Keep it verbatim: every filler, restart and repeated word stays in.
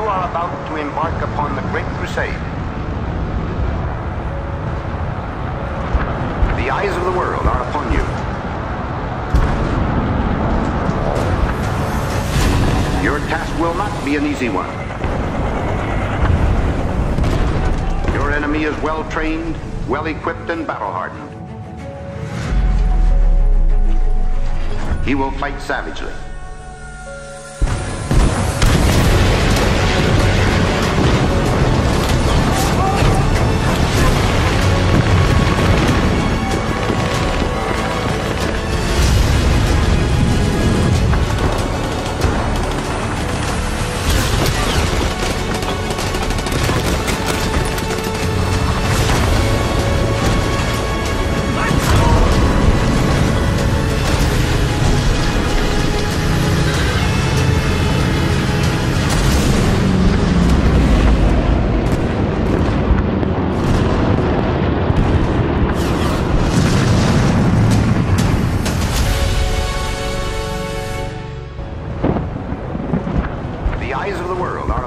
are about to embark upon the Great Crusade. The eyes of the world are upon you. Your task will not be an easy one. Your enemy is well-trained, well-equipped, and battle-hardened. He will fight savagely. The eyes of the world